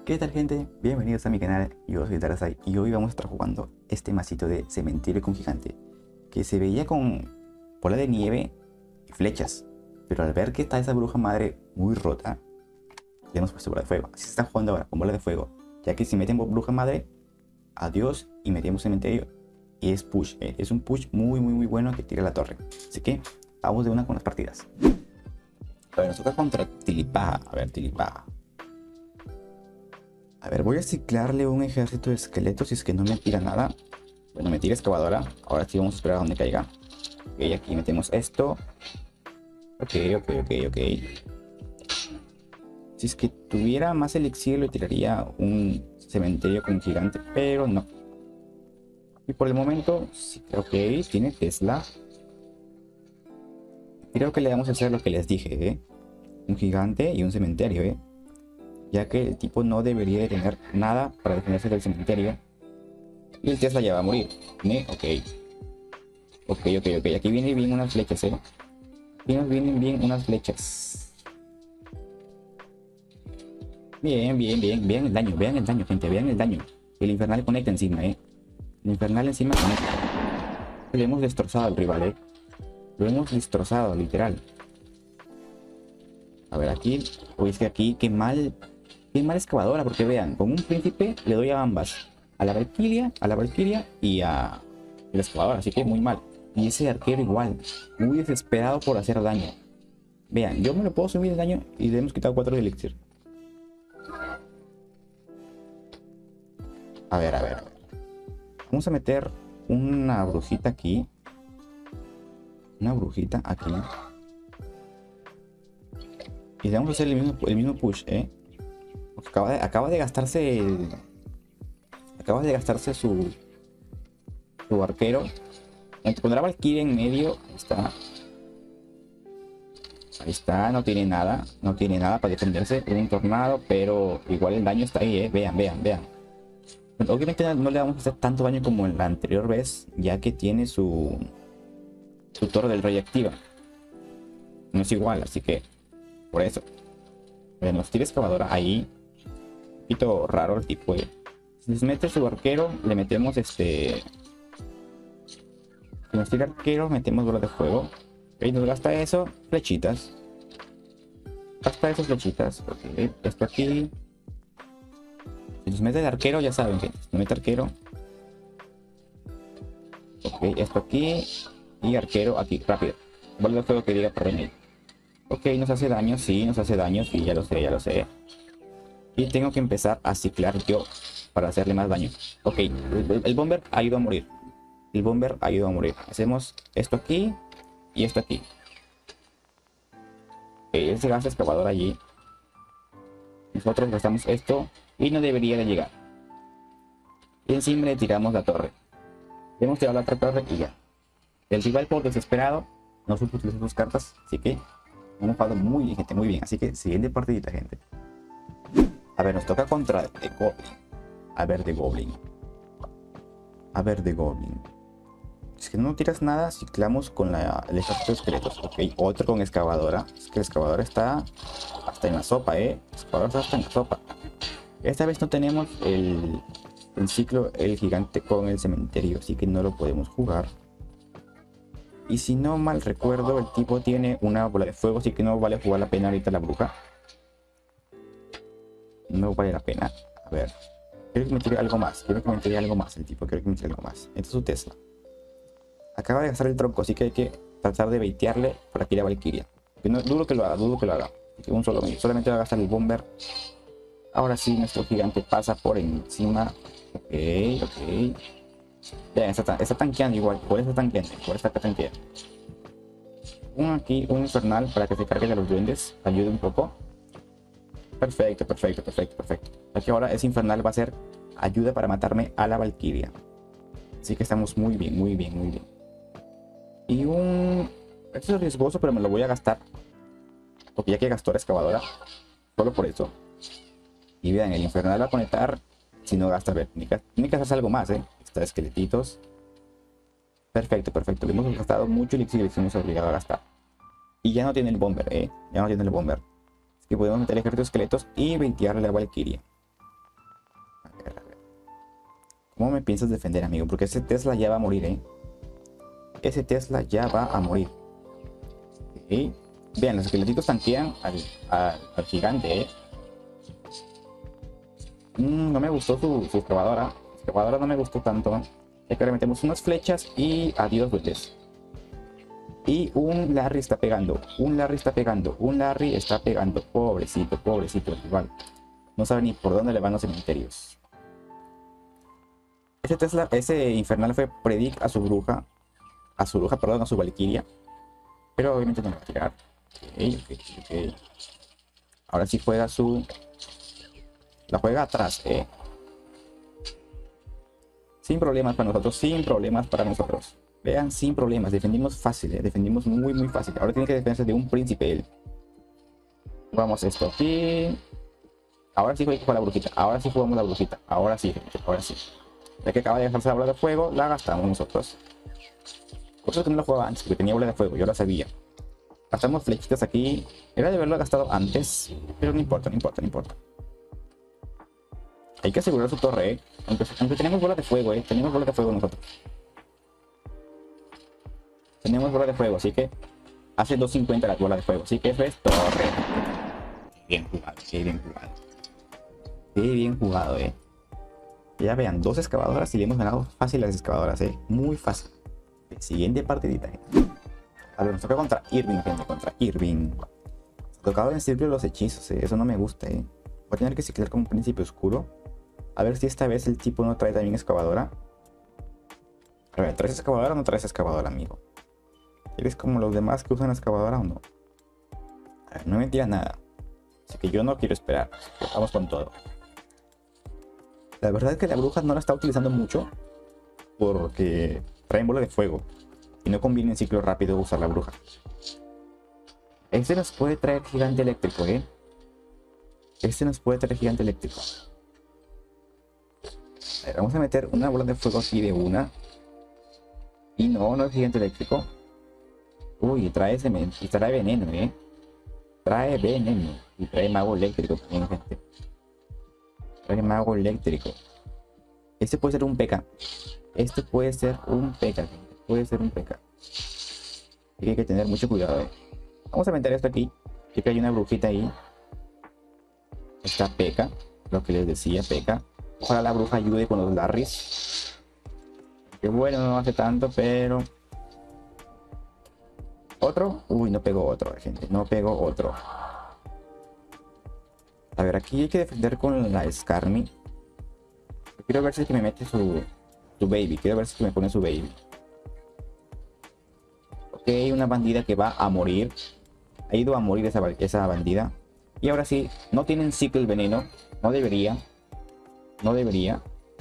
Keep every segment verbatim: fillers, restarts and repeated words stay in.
¿Qué tal, gente? Bienvenidos a mi canal, yo soy Tarazai y hoy vamos a estar jugando este masito de cementerio con gigante que se veía con bola de nieve y flechas, pero al ver que está esa bruja madre muy rota le hemos puesto bola de fuego. Así se está jugando ahora, con bola de fuego, ya que si metemos bruja madre, adiós, y metemos cementerio y es push, ¿eh? Es un push muy muy muy bueno que tira la torre, así que vamos de una con las partidas. A ver, nos toca contra Tilipaja. A ver, Tilipaja. A ver, voy a ciclarle un ejército de esqueletos si es que no me tira nada. Bueno, me tira excavadora. Ahora sí vamos a esperar a donde caiga. Ok, aquí metemos esto. Ok, ok, ok, ok. Si es que tuviera más elixir, le tiraría un cementerio con gigante, pero no. Y por el momento, sí, ok, tiene Tesla. Creo que le vamos a hacer lo que les dije, ¿eh? Un gigante y un cementerio, ¿eh? Ya que el tipo no debería de tener nada para defenderse del cementerio. Y el Tesla ya va a morir, ¿eh? Ok. Ok, ok, ok. Aquí vienen bien unas flechas, ¿eh? Aquí nos vienen bien unas flechas. Bien, bien, bien. Vean el daño, vean el daño, gente. Vean el daño. El infernal conecta encima, ¿eh? El infernal encima conecta. Le hemos destrozado al rival, ¿eh? Lo hemos destrozado, literal. A ver, aquí... Uy, es que aquí, qué mal... Qué mal excavadora, porque vean, con un príncipe le doy a ambas. A la Valkyria, a la Valkyria y a la excavadora, así que muy mal. Y ese arquero igual, muy desesperado por hacer daño. Vean, yo me lo puedo subir de daño y le hemos quitado cuatro de elixir. A ver, a ver, a ver. Vamos a meter una brujita aquí. Una brujita aquí. Y le vamos a hacer el mismo, el mismo push, ¿eh? Porque acaba de, acaba de gastarse el, acaba de gastarse su su arquero. Pondrá Valkyria en medio. Ahí está. Ahí está, no tiene nada. No tiene nada para defenderse de un tornado, pero igual el daño está ahí, ¿eh? Vean, vean, vean. Bueno, obviamente no le vamos a hacer tanto daño como en la anterior vez, ya que tiene su su torre del rey activa. No es igual, así que por eso. Bueno, nos tira excavadora ahí. Un poquito raro el tipo, ¿eh? Si les mete su arquero, le metemos este... Si nos tira arquero, metemos bola de fuego. Ok, nos gasta eso, flechitas. Gasta esas flechitas. Ok, esto aquí. Si nos mete el arquero, ya saben que nos mete arquero. Ok, esto aquí. Y arquero aquí, rápido. Bola de fuego que diga para mí. Ok, nos hace daño, sí, nos hace daño, sí, ya lo sé, ya lo sé. Y tengo que empezar a ciclar yo para hacerle más daño. Ok, el, el bomber ha ido a morir. El bomber ha ido a morir. Hacemos esto aquí y esto aquí. Ok, él se gasta excavador allí. Nosotros gastamos esto y no debería de llegar. Y encima le tiramos la torre. Le hemos tirado la otra torre y ya. El rival por desesperado no supo utilizar sus cartas, así que hemos jugado muy bien, gente, muy bien. Así que siguiente partidita, gente. A ver, nos toca contra The Goblin. A ver, The Goblin. A ver, The Goblin. Si es que no tiras nada, ciclamos con la, el ejército de esqueletos. Ok, otro con excavadora. Es que la excavadora está hasta en la sopa, ¿eh? La excavadora está hasta en la sopa. Esta vez no tenemos el, el ciclo, el gigante con el cementerio, así que no lo podemos jugar. Y si no mal recuerdo, el tipo tiene una bola de fuego, así que no vale jugar la pena ahorita la bruja. No vale la pena. A ver. Quiero que me tire algo más. Quiero que me tire algo más. El tipo quiero que me tire algo más. Este es su Tesla. Acaba de gastar el tronco, así que hay que tratar de baitearle para que ir a Valkyria. No, dudo que lo haga, dudo que lo haga. Que un solo medio. Solamente va a gastar el bomber. Ahora sí, nuestro gigante pasa por encima. Ok, ok. Ya, está, está tanqueando igual. Por eso está tanqueando. Por eso está tanqueando. Un aquí, un infernal para que se cargue de los duendes. Ayude un poco. Perfecto, perfecto, perfecto, perfecto. Aquí ahora ese infernal va a ser ayuda para matarme a la Valkyria. Así que estamos muy bien, muy bien, muy bien. Y un... Esto es riesgoso, pero me lo voy a gastar. Porque ya que gastó la excavadora. Solo por eso. Y vean, el infernal va a conectar si no gasta. A ver, tiene que, tiene que hacerse algo más, ¿eh? Está esqueletitos. Perfecto, perfecto. Le hemos gastado mucho elixir y le hemos obligado a gastar. Y ya no tiene el bomber, ¿eh? Ya no tiene el bomber. Que podemos meter el ejército de esqueletos y veinte a la Valkyria. ¿Cómo me piensas defender, amigo? Porque ese Tesla ya va a morir, ¿eh? Ese Tesla ya va a morir. ¿Ok? Vean, los esqueletitos tanquean al, al, al gigante, ¿eh? Mm, no me gustó su, su excavadora. Su excavadora no me gustó tanto. Ya que ahora metemos unas flechas y adiós, duendes. Y un Larry está pegando. Un Larry está pegando. Un Larry está pegando. Pobrecito, pobrecito, igual. No sabe ni por dónde le van los cementerios. Ese Tesla, ese infernal fue predict a su bruja. A su bruja, perdón, a su valquiria. Pero obviamente no va a tirar. Ok, ok, ok. Ahora sí juega su... La juega atrás, eh. Sin problemas para nosotros, sin problemas para nosotros. Vean, sin problemas. Defendimos fácil, eh. Defendimos muy, muy fácil. Ahora tiene que defenderse de un príncipe él. Jugamos esto aquí. Ahora sí juega la brujita. Ahora sí jugamos la brujita. Ahora sí, gente. Ahora sí. Ya que acaba de dejarse la bola de fuego, la gastamos nosotros. Por eso que no lo jugaba antes, porque tenía bola de fuego. Yo la sabía. Gastamos flechitas aquí. Era de haberlo gastado antes. Pero no importa, no importa, no importa. Hay que asegurar su torre, ¿eh? Aunque, aunque tenemos bola de fuego, ¿eh? Tenemos bola de fuego nosotros. Tenemos bola de fuego, así que... Hace doscientos cincuenta la bola de fuego. Así que eso es torre. Qué bien jugado, qué bien jugado. Qué bien jugado, ¿eh? Ya vean, dos excavadoras y le hemos ganado fácil a las excavadoras, ¿eh? Muy fácil. Siguiente partidita, ¿eh? A ver, nos toca contra Irving, gente. Contra Irving. Tocaba en círculo los hechizos, ¿eh? Eso no me gusta, ¿eh? Voy a tener que ciclar como un príncipe oscuro. A ver si esta vez el tipo no trae también excavadora. A ver, ¿traes excavadora o no traes excavadora, amigo? ¿Eres como los demás que usan excavadora o no? A ver, no me tira nada. Así que yo no quiero esperar. Vamos con todo. La verdad es que la bruja no la está utilizando mucho. Porque traen bola de fuego. Y no conviene en ciclo rápido usar la bruja. Este nos puede traer gigante eléctrico, ¿eh? Este nos puede traer gigante eléctrico. A ver, vamos a meter una bola de fuego aquí de una. Y no, no es gigante eléctrico. Uy, trae cemento. Y trae veneno, ¿eh? Trae veneno. Y trae mago eléctrico también, gente. Trae mago eléctrico. Este puede ser un P K. Este puede ser un P K, gente. Puede ser un P K. Así que hay que tener mucho cuidado, ¿eh? Vamos a meter esto aquí. Aquí que hay una brujita ahí. Está P K. Lo que les decía, P K. Ojalá la bruja ayude con los Larrys. Que bueno, no hace tanto, pero... ¿Otro? Uy, no pegó otro, gente. No pegó otro. A ver, aquí hay que defender con la Skarmy. Quiero ver si es que me mete su, su baby. Quiero ver si es que me pone su baby. Ok, una bandida que va a morir. Ha ido a morir esa, esa bandida. Y ahora sí, no tienen ciclo el veneno. No debería. No debería.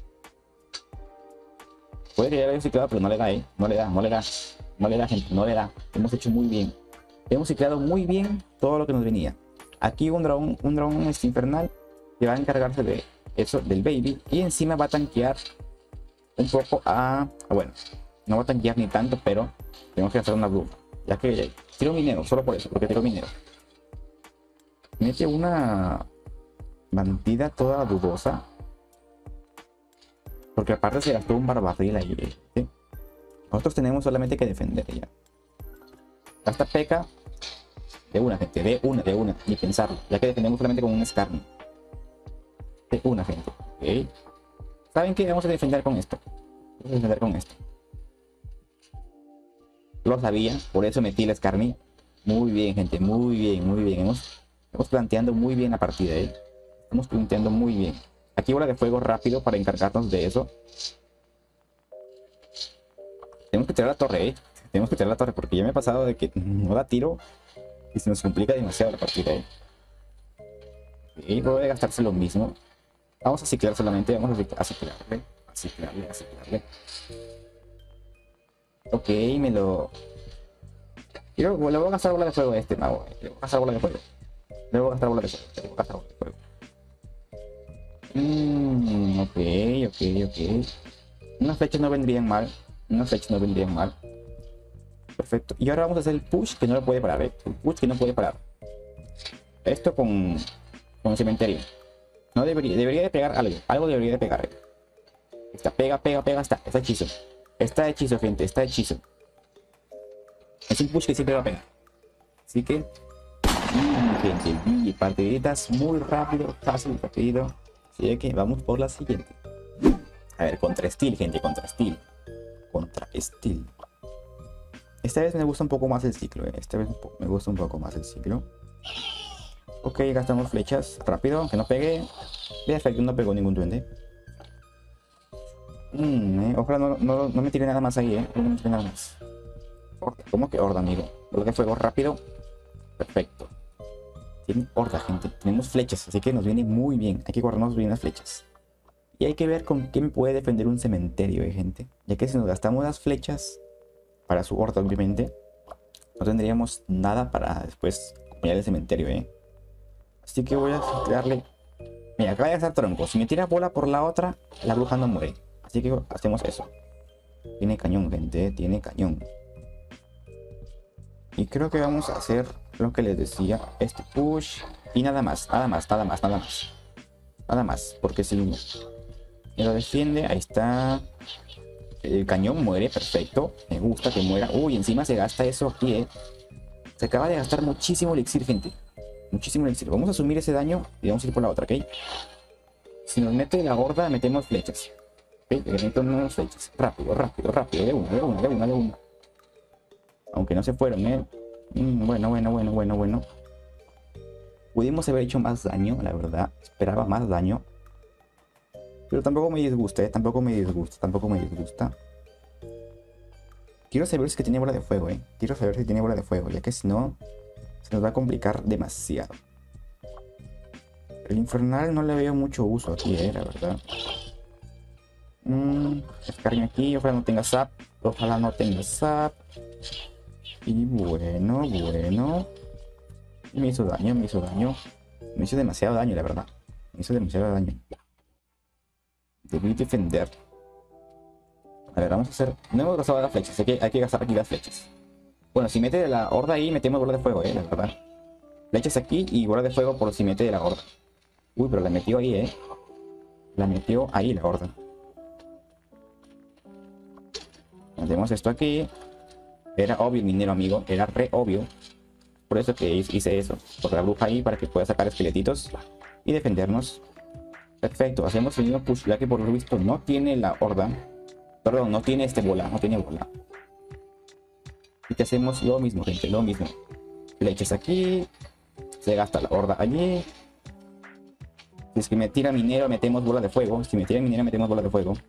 Puede que ya haya ciclado, pero no le da, ¿eh? No le da, no le da. No le da, gente, no le da. Hemos hecho muy bien. Hemos ciclado muy bien todo lo que nos venía. Aquí un dragón, un dragón este infernal que va a encargarse de eso, del baby. Y encima va a tanquear un poco a... a bueno, no va a tanquear ni tanto, pero tenemos que hacer una bruja. Ya que ya, tiro minero, solo por eso, porque tiro minero. Mete una bandida toda dudosa. Porque aparte se gastó un barbarril ahí, ¿sí? Nosotros tenemos solamente que defender ya. Gasta P K. De una, gente. De una, de una. Ni pensarlo. Ya que defendemos solamente con un Skarmy. De una, gente. Ok. ¿Saben qué? Vamos a defender con esto. Vamos a defender con esto. Lo sabía. Por eso metí el Skarmy. Muy bien, gente. Muy bien, muy bien. Hemos, estamos planteando muy bien la partida, ¿eh? Estamos planteando muy bien. Aquí bola de fuego rápido para encargarnos de eso. Tenemos que tirar la torre, ¿eh? Tenemos que tirar la torre porque ya me ha pasado de que no la tiro y se nos complica demasiado la partida, ¿eh? Y puede gastarse lo mismo. Vamos a ciclar solamente, vamos a ciclarle, a ciclarle, a ciclarle. Ok, me lo... Quiero, le voy a gastar bola de fuego a este mago. Le voy a gastar bola de fuego. Le voy a gastar bola de fuego. Le voy a gastar bola de fuego. Mm, ok, ok, ok. Unas flechas no vendrían mal. Unas flechas no vendrían mal. Perfecto. Y ahora vamos a hacer el push que no lo puede parar, ¿eh? El push que no puede parar. Esto con, con el cementerio. No debería, debería de pegar algo. Algo debería de pegar, ¿eh? Está, pega, pega, pega, está. Está hechizo. Está hechizo, gente. Está hechizo. Es un push que siempre va a pegar. Así que... Y, gente, y partiditas muy rápido, fácil, rápido. Así que vamos por la siguiente. A ver, contra Steel, gente, contra Steel. Contra Steel. Esta vez me gusta un poco más el ciclo, eh. Esta vez me gusta un poco más el ciclo. Ok, gastamos flechas. Rápido, que no pegue. Perfecto, no pegó ningún duende. Mm, eh, ojalá no, no, no me tire nada más ahí, eh. No me tire nada más. ¿Cómo que horda, amigo? Lo que fuego rápido. Perfecto. Tiene horda, gente. Tenemos flechas, así que nos viene muy bien. Hay que guardarnos bien las flechas. Y hay que ver con qué me puede defender un cementerio, eh, gente. Ya que si nos gastamos las flechas para su horda, obviamente, no tendríamos nada para después acompañar el cementerio, eh. Así que voy a darle... Mira, acaba de gastar tronco. Si me tira bola por la otra, la bruja no muere. Así que hacemos eso. Tiene cañón, gente, eh. Tiene cañón. Y creo que vamos a hacer lo que les decía. Este push. Y nada más, nada más, nada más, nada más. Nada más, porque si me lo defiende, ahí está. El cañón muere, perfecto. Me gusta que muera. Uy, encima se gasta eso aquí, eh. Se acaba de gastar muchísimo elixir, gente. Muchísimo elixir. Vamos a asumir ese daño y vamos a ir por la otra, ¿ok? Si nos mete la gorda, metemos flechas. ¿Ok? Le metemos flechas. Rápido, rápido, rápido. De una, de una, de una, de una. Aunque no se fueron, ¿eh? Mm, bueno, bueno, bueno, bueno, bueno. Pudimos haber hecho más daño, la verdad. Esperaba más daño. Pero tampoco me disgusta, ¿eh? Tampoco me disgusta, tampoco me disgusta. Quiero saber si que tiene bola de fuego, ¿eh? Quiero saber si tiene bola de fuego, ya que si no, se nos va a complicar demasiado. El infernal no le veo mucho uso aquí, ¿eh? La verdad. Mmm, descarguen aquí, ojalá no tenga zap. Ojalá no tenga zap. Y bueno, bueno. Me hizo daño, me hizo daño. Me hizo demasiado daño, la verdad. Me hizo demasiado daño. Debí defender. A ver, vamos a hacer... No hemos gastado las flechas, hay que, hay que gastar aquí las flechas. Bueno, si mete la horda ahí, metemos bola de fuego, eh, la verdad. Flechas aquí y bola de fuego por si mete de la horda. Uy, pero la metió ahí, eh. La metió ahí la horda. Metemos esto aquí. Era obvio, minero, amigo. Era re obvio. Por eso que hice eso. Por la bruja ahí para que pueda sacar esqueletitos y defendernos. Perfecto. Hacemos el mismo push, ya que por lo visto no tiene la horda. Perdón, no tiene este bola. No tiene bola. Y te hacemos lo mismo, gente. Lo mismo. Flechas aquí. Se gasta la horda allí. Si es que me tira minero, metemos bola de fuego. Si me tira minero, metemos bola de fuego.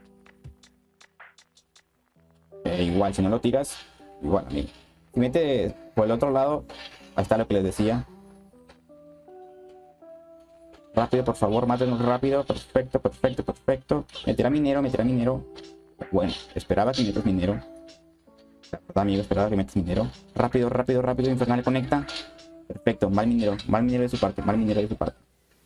Eh, igual, si no lo tiras, igual, amigo. Si mete por el otro lado, ahí está lo que les decía. Rápido, por favor, mátenos rápido. Perfecto, perfecto, perfecto. Meterá minero, meterá minero. Bueno, esperaba que metas minero. La verdad, amigo, esperaba que metas minero. Rápido, rápido, rápido. Infernal conecta. Perfecto, mal minero. Mal minero de su parte, mal minero de su parte.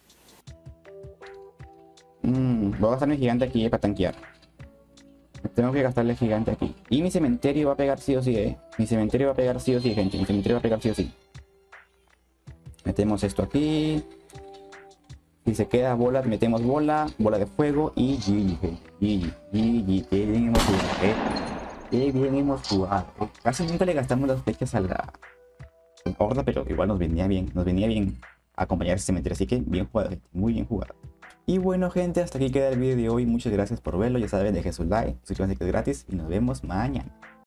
Mm, voy a gastar mi gigante aquí eh, para tanquear. Tengo que gastarle gigante aquí. Y mi cementerio va a pegar sí o sí, eh. Mi cementerio va a pegar sí o sí, gente. Mi cementerio va a pegar sí o sí. Metemos esto aquí. Si se queda bola, metemos bola. Bola de fuego y G G. G G. Qué bien hemos jugado, eh. Qué bien hemos jugado. Eh. Casi nunca le gastamos las flechas a la horda, pero igual nos venía bien. Nos venía bien acompañar ese cementerio. Así que bien jugado, gente. Muy bien jugado. Y bueno, gente, hasta aquí queda el vídeo de hoy. Muchas gracias por verlo. Ya saben, dejen su like, suscríbanse que es gratis y nos vemos mañana.